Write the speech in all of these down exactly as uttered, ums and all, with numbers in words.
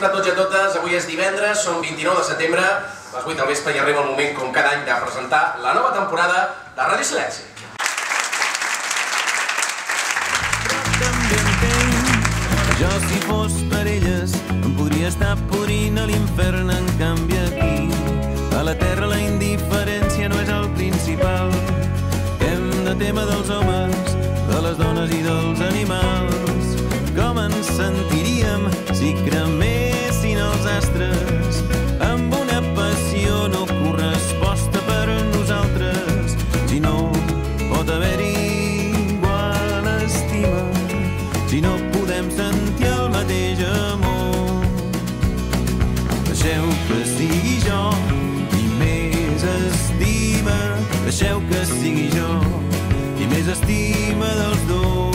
vespre a tots i a totes. Avui és divendres, som vint-i-nou de setembre, a les vuit del vespre, i arriba el moment, com cada any, de presentar la nova temporada de Ràdio Silenci. Jo, si fos per elles, em podria estar podrint a l'infern. En canvi aquí, a la terra, la indiferència no és el principal. Hem de tema dels homes, de les dones i dels animals. Com ens sentiríem si cremessin els astres amb una passió no corresposta per nosaltres? Si no pot haver-hi igual estima, si no podem sentir el mateix amor. Deixeu que sigui jo qui més estima, deixeu que sigui jo qui més estima dels dos.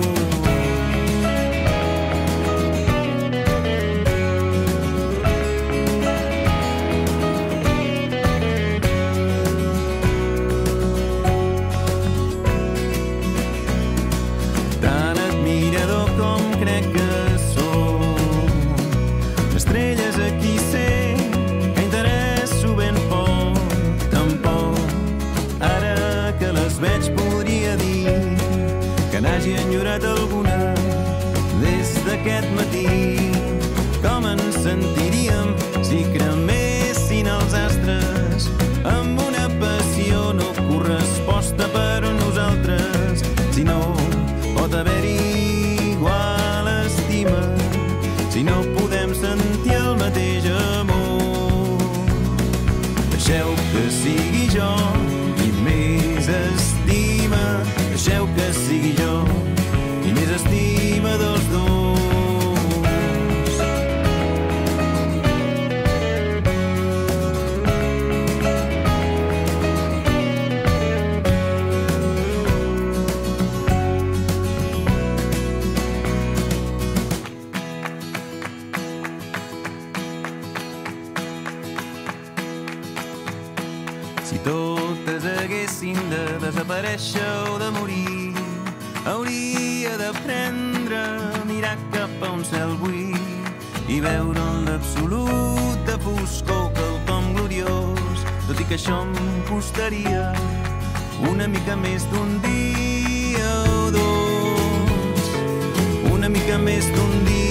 Tan admirador com crec que som, estrelles aquí sé que interesso ben poc, tampoc. Ara que les veig podria dir que n'hagi enyorat alguna des d'aquest matí. Com ens sentiríem si cremessin els astres amb una passió no corresposta per nosaltres? Si no pot haver-hi igual estima, si no podem sentir el mateix amor. Deixeu que sigui jo qui més estima, deixeu que sigui jo qui més estima dels dos. Si totes haguessin de desaparèixer o de morir, hauria d'aprendre a mirar cap a un cel buit i veure en l'absoluta foscor quelcom gloriós, tot i que això em costaria una mica més d'un dia o dos, una mica més d'un dia